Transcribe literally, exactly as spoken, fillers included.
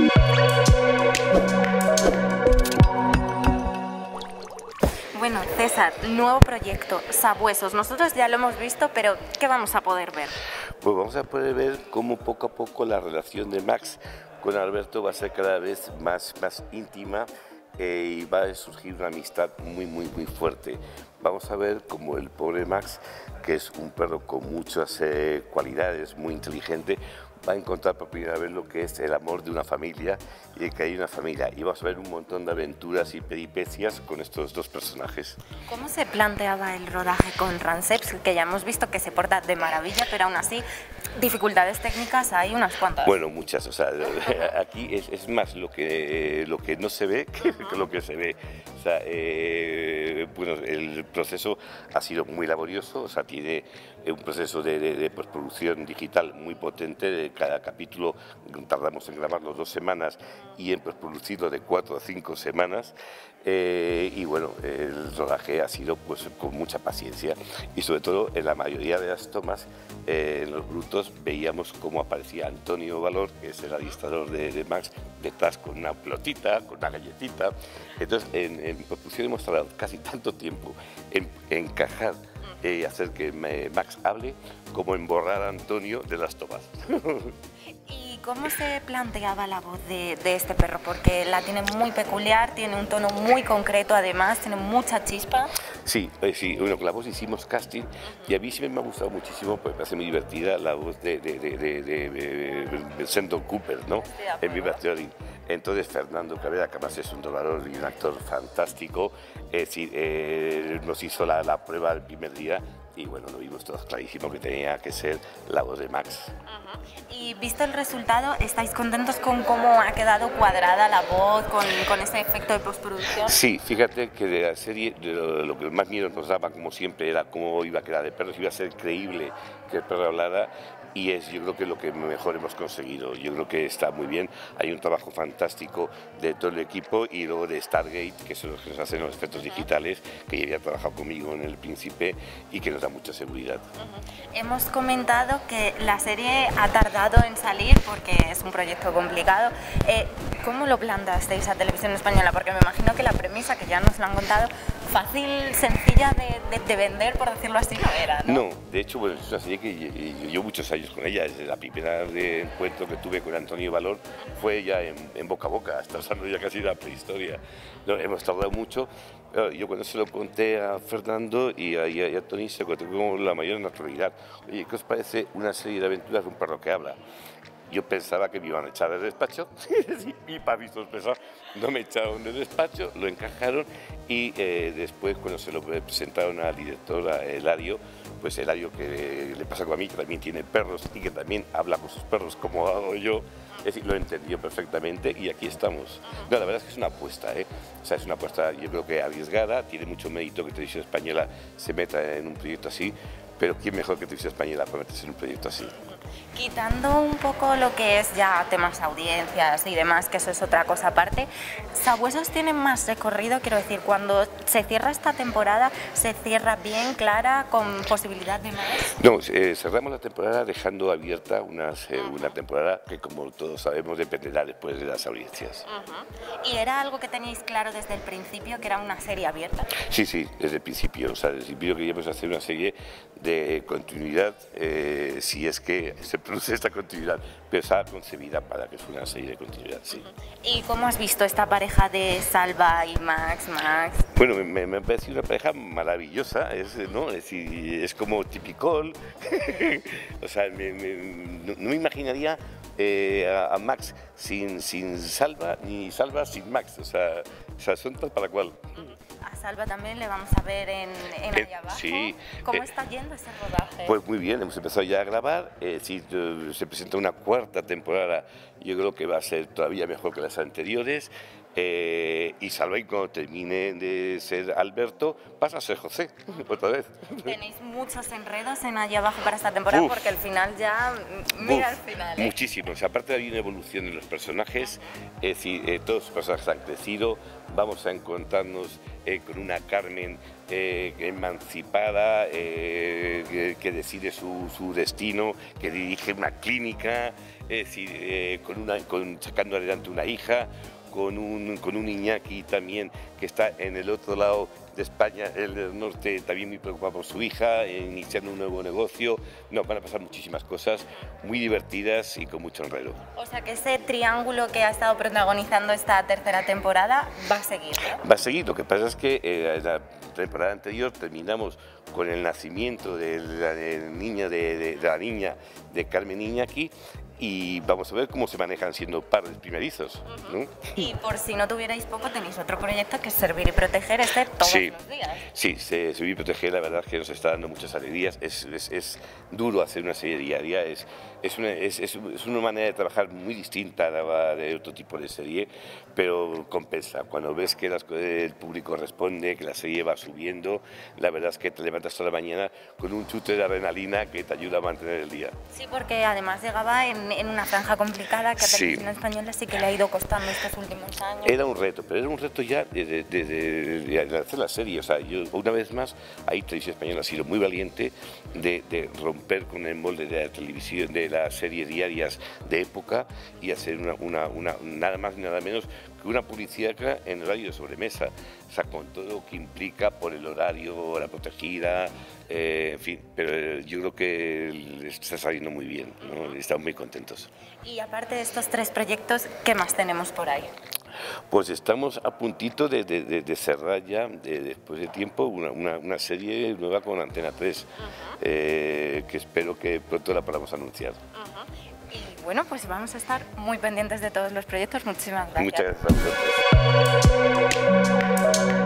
Bueno, César, nuevo proyecto, Sabuesos. Nosotros ya lo hemos visto, pero ¿qué vamos a poder ver? Pues vamos a poder ver cómo poco a poco la relación de Max con Alberto va a ser cada vez más, más íntima eh, y va a surgir una amistad muy, muy, muy fuerte. Vamos a ver cómo el pobre Max, que es un perro con muchas eh, cualidades, muy inteligente, va a encontrar por primera vez lo que es el amor de una familia y que hay una familia. Y vamos a ver un montón de aventuras y peripecias con estos dos personajes. ¿Cómo se planteaba el rodaje con Ranceps? Que ya hemos visto que se porta de maravilla, pero aún así, dificultades técnicas hay unas cuantas. Bueno, muchas. O sea, aquí es, es más lo que, lo que no se ve que, que lo que se ve. O sea, eh, bueno, el proceso ha sido muy laborioso, o sea, tiene un proceso de, de, de postproducción digital muy potente. De cada capítulo tardamos en grabarlo dos semanas y en postproducirlo de cuatro a cinco semanas. Eh, y bueno, el rodaje ha sido pues con mucha paciencia y sobre todo en la mayoría de las tomas, eh, en los brutos veíamos cómo aparecía Antonio Valor, que es el administrador de, de Max, detrás con una pelotita, con una galletita. Entonces en, en postproducción hemos tardado casi tanto tiempo en, en encajar y eh, hacer que me, Max hable como en borrar a Antonio de las tomas. ¿Y cómo se planteaba la voz de, de este perro? Porque la tiene muy peculiar, tiene un tono muy concreto, además tiene mucha chispa. Sí, eh, sí, bueno, con la voz hicimos casting y a mí siempre me ha gustado muchísimo, porque me hace muy divertida la voz de, de, de, de, de, de, de Sheldon Cooper, ¿no? En Big Bang Theory. Entonces Fernando Cabrera, que además es un doblador y un actor fantástico, es decir, eh, nos hizo la, la prueba el primer día y bueno, lo vimos todos clarísimo que tenía que ser la voz de Max. Uh-huh. Y visto el resultado, ¿estáis contentos con cómo ha quedado cuadrada la voz, con, con ese efecto de postproducción? Sí, fíjate que de la serie de lo, lo que más miedo nos daba, como siempre, era cómo iba a quedar de perro, si iba a ser creíble que el perro hablara. Y es, yo creo que lo que mejor hemos conseguido. Yo creo que está muy bien. Hay un trabajo fantástico de todo el equipo y luego de Stargate, que son los que nos hacen los efectos digitales, que ya había trabajado conmigo en El Príncipe y que nos da mucha seguridad. Uh-huh. Hemos comentado que la serie ha tardado en salir porque es un proyecto complicado. Eh, ¿Cómo lo planteasteis a Televisión Española? Porque me imagino que la premisa, que ya nos lo han contado, fácil, sencilla de, de, de vender, por decirlo así, no era, ¿no? No, de hecho, bueno, es una serie que yo, yo muchos años con ella. Desde la primera de encuentro que tuve con Antonio Valor fue ya en, en boca a boca, hasta usando ya casi la prehistoria. No, hemos tardado mucho. Yo cuando se lo conté a Fernando y a, y a Tony, se lo conté con la mayor naturalidad. Oye, ¿qué os parece una serie de aventuras de un perro que habla? Yo pensaba que me iban a echar del despacho y para mi sorpresa no me echaron del despacho, lo encajaron y eh, después cuando se lo presentaron al director, a Eladio, pues Eladio, que le pasa con a mí, que también tiene perros y que también habla con sus perros como hago yo, es decir, lo entendió perfectamente y aquí estamos. No, la verdad es que es una apuesta, ¿eh? O sea, es una apuesta yo creo que arriesgada, tiene mucho mérito que Televisión Española se meta en un proyecto así, pero ¿quién mejor que Televisión Española para meterse en un proyecto así? Quitando un poco lo que es ya temas audiencias y demás, que eso es otra cosa aparte, ¿Sabuesos tienen más recorrido? Quiero decir, cuando se cierra esta temporada, ¿se cierra bien, clara, con posibilidad de más? No, eh, cerramos la temporada dejando abierta unas, eh, una temporada que, como todos sabemos, dependerá después de las audiencias. Uh-huh. ¿Y era algo que teníais claro desde el principio, que era una serie abierta? Sí, sí, desde el principio. O sea, desde el principio queríamos hacer una serie de continuidad, eh, si es que se produce esta continuidad, pero estaba concebida para que fuera una serie de continuidad, sí. ¿Y cómo has visto esta pareja de Salva y Max, Max? Bueno, me, me ha parecido una pareja maravillosa, es, ¿no? Es, decir, es como tipicol, o sea, me, me, no, no me imaginaría eh, a, a Max sin, sin Salva, ni Salva sin Max, o sea, o sea son tal para cual. A Salva también le vamos a ver en, en eh, Ahí Abajo. Sí. ¿Cómo eh, está yendo ese rodaje? Pues muy bien, hemos empezado ya a grabar, eh, sí, se presenta una cuarta temporada, yo creo que va a ser todavía mejor que las anteriores, Eh, y Salvain, cuando termine de ser Alberto, pasa a ser José, otra vez. Tenéis muchos enredos en Allí Abajo para esta temporada, Uf. porque el final ya... Mira Uf, el final, ¿eh? Muchísimos. Aparte hay una evolución en los personajes, es decir, eh, todos los personajes han crecido, vamos a encontrarnos eh, con una Carmen eh, emancipada, eh, que, que decide su, su destino, que dirige una clínica, es decir, eh, con una, con, sacando adelante una hija, con un, con un Iñaki también que está en el otro lado de España, el del norte, también muy preocupado por su hija, eh, iniciando un nuevo negocio. No, van a pasar muchísimas cosas muy divertidas y con mucho enredo. O sea que ese triángulo que ha estado protagonizando esta tercera temporada va a seguir, ¿no? Va a seguir, lo que pasa es que eh, la temporada anterior terminamos con el nacimiento de la, de niña de, de, de la niña de Carmen Iñaki, y vamos a ver cómo se manejan siendo padres primerizos, ¿no? Y por si no tuvierais poco, tenéis otro proyecto que es Servir y Proteger, este todos sí, los días. Sí, se, Servir y Proteger, la verdad es que nos está dando muchas alegrías. Es, es, es duro hacer una serie diaria, es, es, una, es, es, es una manera de trabajar muy distinta a la de otro tipo de serie, pero compensa. Cuando ves que las, el público responde, que la serie va subiendo, la verdad es que te levantas toda la mañana con un chute de adrenalina que te ayuda a mantener el día. Sí, porque además llegaba en, en una franja complicada que a Televisión Sí. Española sí que le ha ido costando estos últimos años. Era un reto, pero era un reto ya desde de, de, de, de hacer la serie. O sea, yo una vez más, ahí Televisión Española ha sido muy valiente de, de romper con el molde de la televisión, de las series diarias de época, y hacer una, una, una, nada más ni nada menos que una publicidad en horario de sobremesa. O sea, con todo lo que implica por el horario, la protegida, eh, en fin. Pero yo creo que está saliendo muy bien, ¿no? Estamos muy contentos. Y aparte de estos tres proyectos, ¿qué más tenemos por ahí? Pues estamos a puntito de, de, de, de cerrar ya, de, después de tiempo, una, una, una serie nueva con Antena tres, uh-huh. eh, que espero que pronto la podamos anunciar. Uh-huh. Y bueno, pues vamos a estar muy pendientes de todos los proyectos. Muchísimas gracias. Muchas gracias.